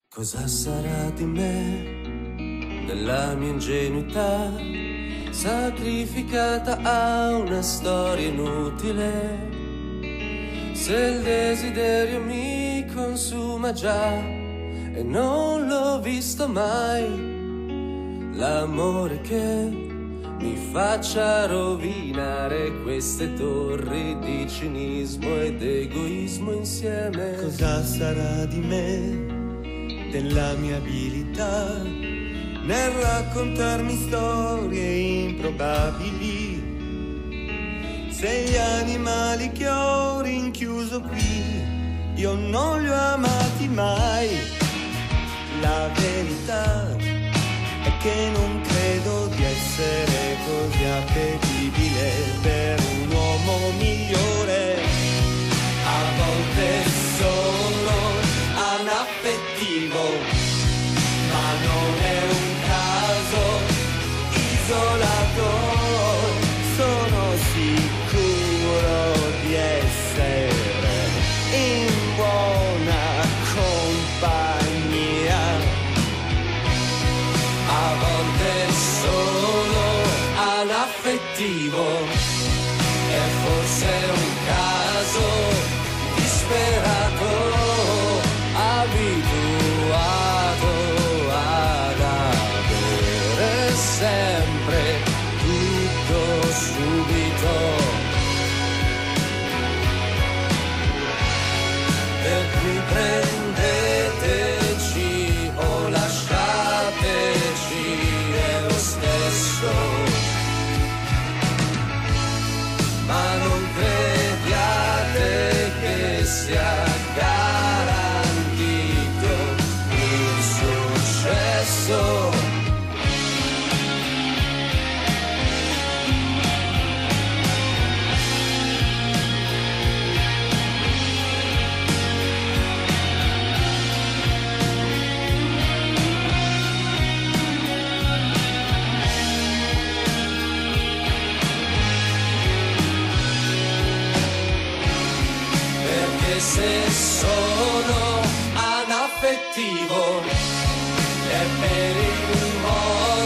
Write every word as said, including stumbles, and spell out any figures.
Cosa sarà di me, della mia ingenuità, sacrificata a una storia inutile? Se il desiderio mi consuma già e non l'ho visto mai, l'amore che mi faccia rovinare queste torri di cinismo ed egoismo insieme. Cosa sarà di me, della mia abilità nel raccontarmi storie improbabili? Se gli animali che ho rinchiuso qui io non li ho amati mai. La verità è che non credo di essere così appetibile per un uomo migliore. A volte sono anaffettivo, ma non è un caso isolato. Sono sicuro di essere in buona compagnia. A volte sono anaffettivo, è forse un caso disperato, abituato ad avere sempre tutto subito. Per cui prendeteci o lasciateci, è lo stesso, ma non crediate che sia garantito il successo. Se sono anaffettivo è per il modo